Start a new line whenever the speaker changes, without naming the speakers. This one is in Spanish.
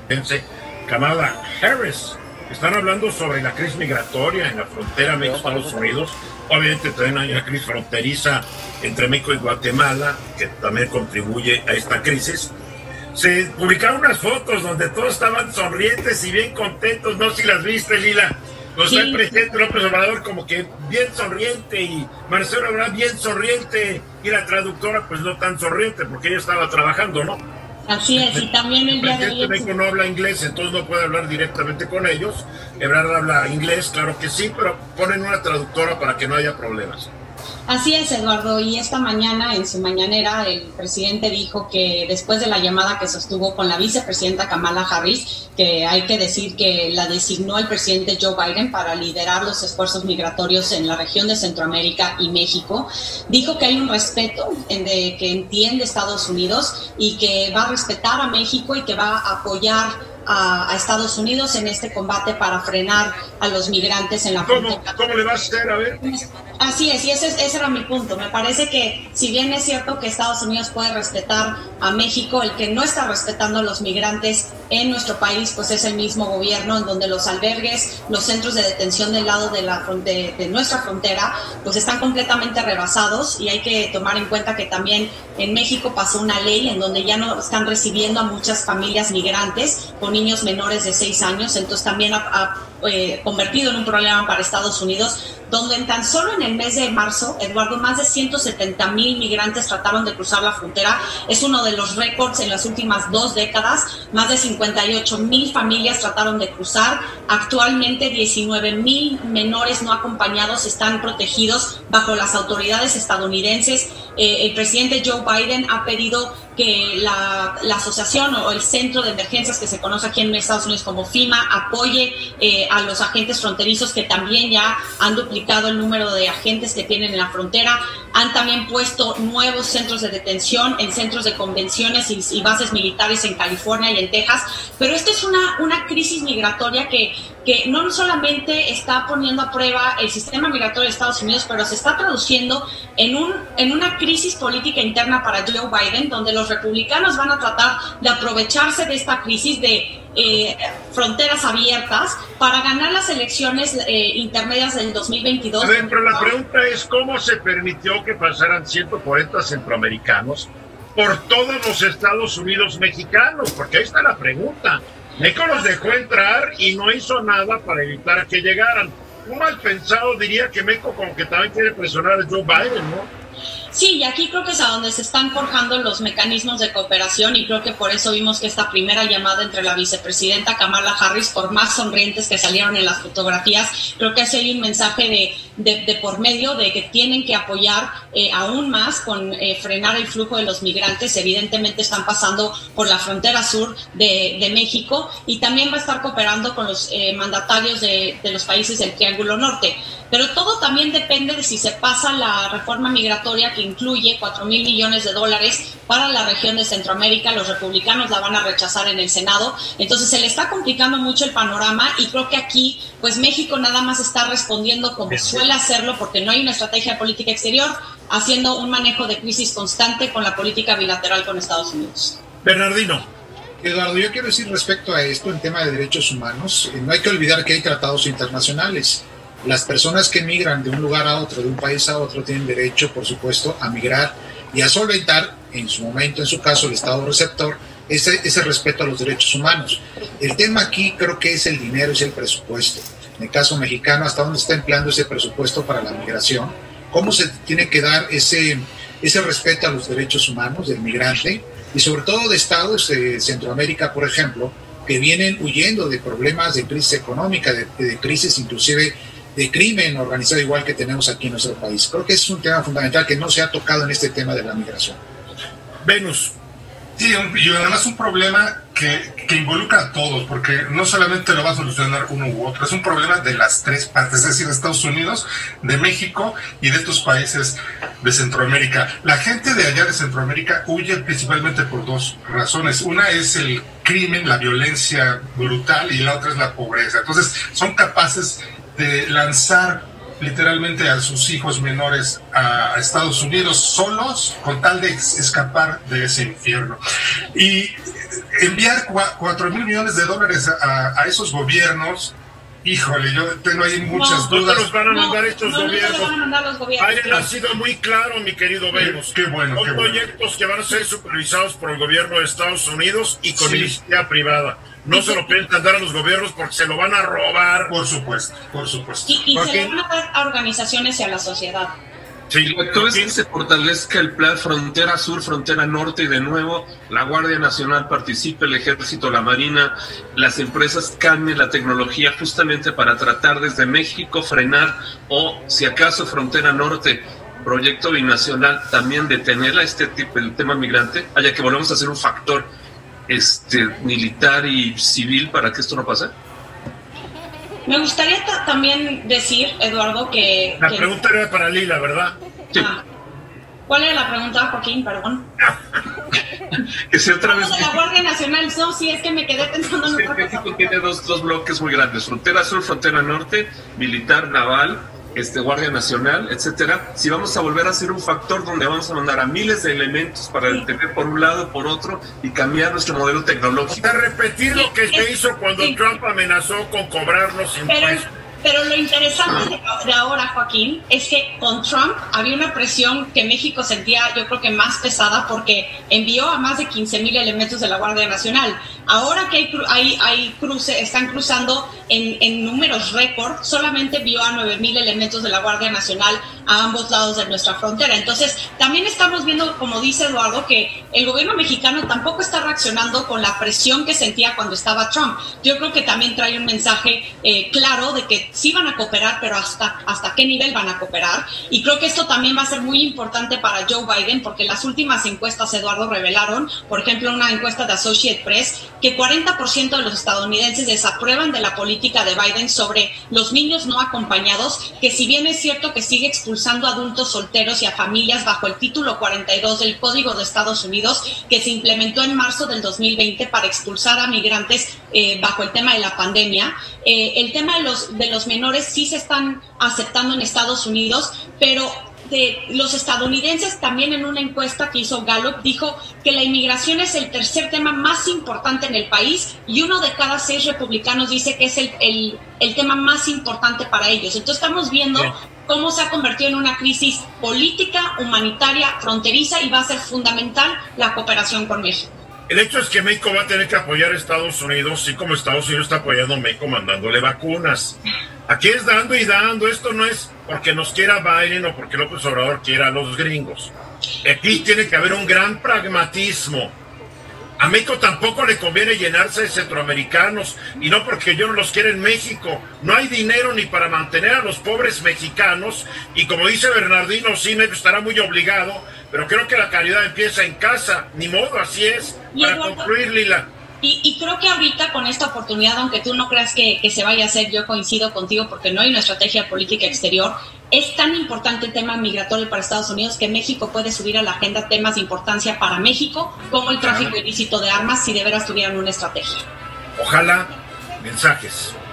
Kamala Harris. Están hablando sobre la crisis migratoria en la frontera México-Estados Unidos. Obviamente también hay una crisis fronteriza entre México y Guatemala, que también contribuye a esta crisis. Se publicaron unas fotos donde todos estaban sonrientes y bien contentos. No sé si las viste, Lila. O sea, el presidente López Obrador como que bien sonriente y Marcelo Ebrard bien sonriente y la traductora pues no tan sonriente porque ella estaba trabajando, ¿no?
Así es, y también el día de hoy...
El presidente no habla inglés, entonces no puede hablar directamente con ellos. Ebrard habla inglés, claro que sí, pero ponen una traductora para que no haya problemas.
Así es, Eduardo, y esta mañana en su mañanera el presidente dijo que después de la llamada que sostuvo con la vicepresidenta Kamala Harris, que hay que decir que la designó el presidente Joe Biden para liderar los esfuerzos migratorios en la región de Centroamérica y México, dijo que hay un respeto que entiende Estados Unidos y que va a respetar a México y que va a apoyar a Estados Unidos en este combate para frenar a los migrantes en la frontera.
¿Cómo le va a hacer? A ver.
Así es, y ese era mi punto. Me parece que si bien es cierto que Estados Unidos puede respetar a México, el que no está respetando a los migrantes en nuestro país, pues es el mismo gobierno, en donde los albergues, los centros de detención del lado de nuestra frontera, pues están completamente rebasados, y hay que tomar en cuenta que también en México pasó una ley en donde ya no están recibiendo a muchas familias migrantes con niños menores de 6 años, entonces también ha convertido en un problema para Estados Unidos, donde en tan solo en el mes de marzo, Eduardo, más de 170,000 migrantes trataron de cruzar la frontera. Es uno de los récords en las últimas 2 décadas. Más de 58,000 familias trataron de cruzar. Actualmente 19,000 menores no acompañados están protegidos bajo las autoridades estadounidenses. El presidente Joe Biden ha pedido que la asociación o el centro de emergencias que se conoce aquí en Estados Unidos como FEMA apoye a los agentes fronterizos, que también ya han duplicado el número de agentes que tienen en la frontera. Han también puesto nuevos centros de detención en centros de convenciones y bases militares en California y en Texas. Pero esta es una crisis migratoria que no solamente está poniendo a prueba el sistema migratorio de Estados Unidos, pero se está traduciendo en una crisis política interna para Joe Biden, donde los republicanos van a tratar de aprovecharse de esta crisis de fronteras abiertas para ganar las elecciones intermedias del 2022.
A ver, pero la pregunta es cómo se permitió que pasaran 140 centroamericanos por todos los Estados Unidos mexicanos, porque ahí está la pregunta. México los dejó entrar y no hizo nada para evitar que llegaran. Un mal pensado diría que México como que también quiere presionar a Joe Biden, ¿no?
Sí, y aquí creo que es a donde se están forjando los mecanismos de cooperación, y creo que por eso vimos que esta primera llamada entre la vicepresidenta Kamala Harris, por más sonrientes que salieron en las fotografías, creo que hace un mensaje de por medio de que tienen que apoyar aún más con frenar el flujo de los migrantes. Evidentemente están pasando por la frontera sur de México, y también va a estar cooperando con los mandatarios de los países del Triángulo Norte. Pero todo también depende de si se pasa la reforma migratoria, que incluye 4,000 millones de dólares para la región de Centroamérica. Los republicanos la van a rechazar en el Senado. Entonces se le está complicando mucho el panorama, y creo que aquí pues México nada más está respondiendo como suele hacerlo, porque no hay una estrategia de política exterior, haciendo un manejo de crisis constante con la política bilateral con Estados Unidos.
Bernardino.
Eduardo, yo quiero decir respecto a esto, en tema de derechos humanos, no hay que olvidar que hay tratados internacionales. Las personas que migran de un lugar a otro, de un país a otro, tienen derecho, por supuesto, a migrar y a solventar, en su momento, en su caso, el Estado receptor, ese respeto a los derechos humanos. El tema aquí creo que es el dinero, es el presupuesto. En el caso mexicano, ¿hasta dónde está empleando ese presupuesto para la migración? ¿Cómo se tiene que dar ese respeto a los derechos humanos del migrante? Y sobre todo de estados de Centroamérica, por ejemplo, que vienen huyendo de problemas de crisis económica, de crisis inclusive de crimen organizado, igual que tenemos aquí en nuestro país. Creo que es un tema fundamental que no se ha tocado en este tema de la migración.
Venus.
Sí, y además un problema que involucra a todos, porque no solamente lo va a solucionar uno u otro, es un problema de las tres partes, es decir, de Estados Unidos, de México y de estos países de Centroamérica. La gente de allá de Centroamérica huye principalmente por 2 razones. Una es el crimen, la violencia brutal, y la otra es la pobreza. Entonces son capaces de lanzar literalmente a sus hijos menores a Estados Unidos solos con tal de escapar de ese infierno. Y enviar 4,000 millones de dólares a esos gobiernos, híjole, yo tengo ahí muchas dudas.
No los van a mandar estos gobiernos.
No van a mandar los gobiernos.
Biden ha sido muy claro, mi querido Venus.
Qué bueno,
Son
qué bueno.
proyectos que van a ser supervisados por el gobierno de Estados Unidos y con iniciativa privada. No se lo pueden dar a los gobiernos porque se lo van a robar.
Por supuesto, por supuesto.
Y se lo van a dar a organizaciones y a la sociedad.
Sí,
Todo es que se fortalezca el plan frontera sur, frontera norte, y de nuevo la Guardia Nacional participe, el Ejército, la Marina, las empresas cambien la tecnología justamente para tratar desde México frenar, o si acaso frontera norte, proyecto binacional, también detener a este tipo, el tema migrante, haya que volvamos a ser un factor militar y civil para que esto no pase.
Me gustaría también decir, Eduardo, que...
La pregunta era para Lila, ¿verdad?
Sí.
¿Cuál era la pregunta, Joaquín? Perdón.
Que sea otra vez...
De la Guardia Nacional, no, sí, es que me quedé pensando en otra cosa.
México tiene dos bloques muy grandes, frontera sur, frontera norte, militar, naval, Guardia Nacional, etcétera. Si vamos a volver a ser un factor donde vamos a mandar a miles de elementos para detener por un lado, por otro, y cambiar nuestro modelo tecnológico.
A repetir lo que se hizo cuando Trump amenazó con cobrar los impuestos.
Pero lo interesante de ahora, Joaquín, es que con Trump había una presión que México sentía, yo creo que más pesada, porque envió a más de 15,000 elementos de la Guardia Nacional. Ahora que están cruzando en números récord, solamente envió a 9,000 elementos de la Guardia Nacional a ambos lados de nuestra frontera. Entonces, también estamos viendo, como dice Eduardo, que el gobierno mexicano tampoco está reaccionando con la presión que sentía cuando estaba Trump. Yo creo que también trae un mensaje claro de que sí van a cooperar, pero hasta qué nivel van a cooperar. Y creo que esto también va a ser muy importante para Joe Biden, porque las últimas encuestas, Eduardo, revelaron, por ejemplo, una encuesta de Associated Press, que 40% de los estadounidenses desaprueban de la política de Biden sobre los niños no acompañados, que si bien es cierto que sigue expulsando a adultos solteros y a familias bajo el título 42 del Código de Estados Unidos, que se implementó en marzo del 2020 para expulsar a migrantes bajo el tema de la pandemia, el tema de los menores sí se están aceptando en Estados Unidos, pero los estadounidenses también, en una encuesta que hizo Gallup, dijo que la inmigración es el tercer tema más importante en el país, y 1 de cada 6 republicanos dice que es el tema más importante para ellos. Entonces estamos viendo cómo se ha convertido en una crisis política, humanitaria, fronteriza, y va a ser fundamental la cooperación con México.
El hecho es que México va a tener que apoyar a Estados Unidos, así como Estados Unidos está apoyando a México mandándole vacunas. Aquí es dando y dando. Esto no es porque nos quiera Biden o porque López Obrador quiera a los gringos. Aquí tiene que haber un gran pragmatismo. A México tampoco le conviene llenarse de centroamericanos, y no porque yo no los quiera en México. No hay dinero ni para mantener a los pobres mexicanos, y como dice Bernardino, sí, México estará muy obligado, pero creo que la caridad empieza en casa. Ni modo, así es. Para concluir, Lila.
Y creo que ahorita, con esta oportunidad, aunque tú no creas que se vaya a hacer, yo coincido contigo, porque no hay una estrategia política exterior. Es tan importante el tema migratorio para Estados Unidos que México puede subir a la agenda temas de importancia para México, como el tráfico ilícito de armas, si de veras tuvieran una estrategia.
Ojalá. Mensajes.